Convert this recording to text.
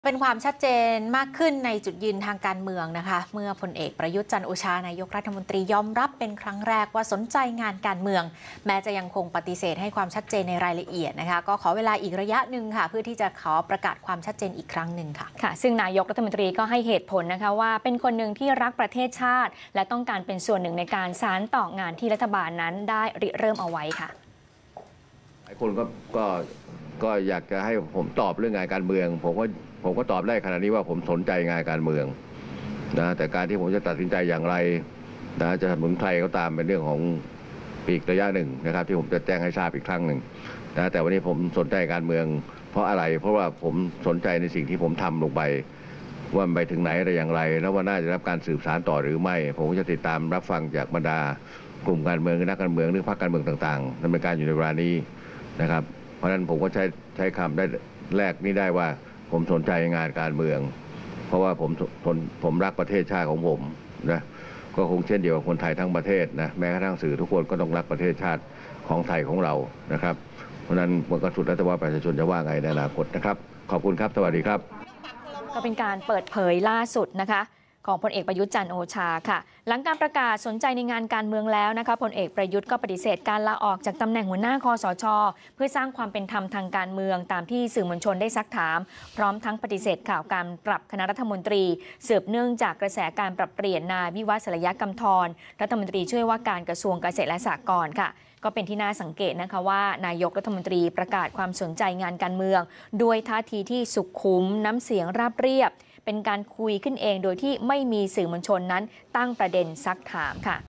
เป็นความชัดเจนมากขึ้นในจุดยืนทางการเมืองนะคะเมื่อพลเอกประยุทธ์จันทร์โอชานายกรัฐมนตรียอมรับเป็นครั้งแรกว่าสนใจงานการเมืองแม้จะยังคงปฏิเสธให้ความชัดเจนในรายละเอียดนะคะก็ขอเวลาอีกระยะหนึ่งค่ะเพื่อที่จะขอประกาศความชัดเจนอีกครั้งหนึ่งค่ะซึ่งนายกรัฐมนตรีก็ให้เหตุผลนะคะว่าเป็นคนหนึ่งที่รักประเทศชาติและต้องการเป็นส่วนหนึ่งในการสานต่องานที่รัฐบาลนั้นได้ริเริ่มเอาไว้ค่ะหลายคนก็อยากจะให้ผมตอบเรื่องงานการเมืองผมก็ตอบได้ขนาดนี้ว่าผมสนใจงานการเมืองนะแต่การที่ผมจะตัดสินใจอย่างไรนะจะสนับสนุนใครก็ตามเป็นเรื่องของอีกระยะหนึ่งนะครับที่ผมจะแจ้งให้ทราบอีกครั้งหนึ่งนะแต่วันนี้ผมสนใจการเมืองเพราะอะไรเพราะว่าผมสนใจในสิ่งที่ผมทำลงไปว่ามันไปถึงไหนอะไรอย่างไรแล้วว่าน่าจะรับการสืบสานต่อหรือไม่ผมก็จะติดตามรับฟังจากบรรดากลุ่มการเมืองนักการเมืองหรือพรรคการเมืองต่างๆดำเนินการอยู่ในเวลานี้นะครับเพราะฉะนั้นผมก็ใช้คำได้แรกนี้ได้ว่าผมสนใจงานการเมืองเพราะว่าผมรักประเทศชาติของผมนะก็คงเช่นเดียวกับคนไทยทั้งประเทศนะแม้กระทั่งสื่อทุกคนก็ต้องรักประเทศชาติของไทยของเรานะครับเพราะฉะนั้นมันก็สุดแล้วแต่ว่าประชาชนจะว่าไงในอนาคตนะครับขอบคุณครับสวัสดีครับก็เป็นการเปิดเผยล่าสุดนะคะของพลเอกประยุทธ์จันทร์โอชาค่ะหลังการประกาศสนใจในงานการเมืองแล้วนะคะพลเอกประยุทธ์ก็ปฏิเสธการลาออกจากตำแหน่งหัวหน้าคสช.เพื่อสร้างความเป็นธรรมทางการเมืองตามที่สื่อมวลชนได้ซักถามพร้อมทั้งปฏิเสธข่าวการปรับคณะรัฐมนตรีสืบเนื่องจากกระแสการปรับเปลี่ยนนายวิวัฒน์ สรยกำธรรัฐมนตรีช่วยว่าการกระทรวงเกษตรและสหกรณ์ค่ะก็เป็นที่น่าสังเกตนะคะว่านายกรัฐมนตรีประกาศความสนใจงานการเมืองด้วยท่าทีที่สุขุมน้ำเสียงราบเรียบเป็นการคุยขึ้นเองโดยที่ไม่มีสื่อมวลชนนั้นตั้งประเด็นซักถามค่ะ